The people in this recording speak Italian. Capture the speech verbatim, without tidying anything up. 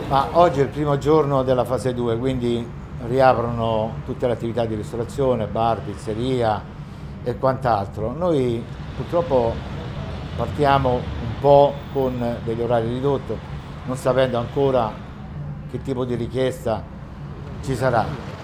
Ma oggi è il primo giorno della fase due, quindi riaprono tutte le attività di ristorazione, bar, pizzeria e quant'altro. Noi purtroppo partiamo un po' con degli orari ridotti, non sapendo ancora che tipo di richiesta ci sarà.